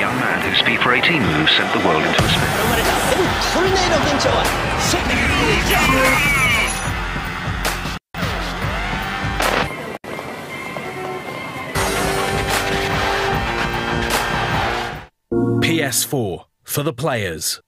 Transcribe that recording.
young man whose FIFA 18 move sent the world into a spin. PS4 for the players.